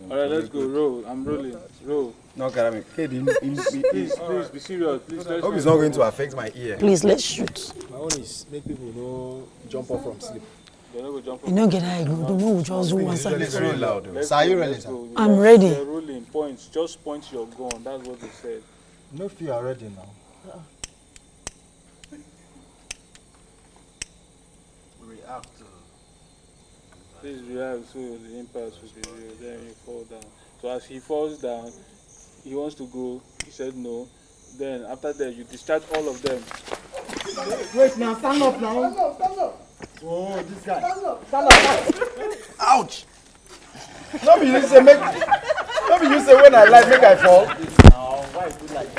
Alright, let's go. Roll. I'm rolling. Roll. No, Karami. Please, be serious. Please, let's hope it's not going to affect my ear. Please, let's shoot. My own is make people know jump off from sleep. They're not gonna jump You don't get how I go. The one we just do one It's side. very loud. Sir, are you ready, sir? I'm ready. They're rolling. Points. Just point your gun. That's what they said. No if you are ready now. React. Please react so the impact will be real. Then you fall down. So as he falls down, he wants to go. He said no. Then after that, you discharge all of them. Wait now, stand up now. Stand up. Oh, this guy. Stand up. Ouch! Not be you say when I like make I fall. Why is it like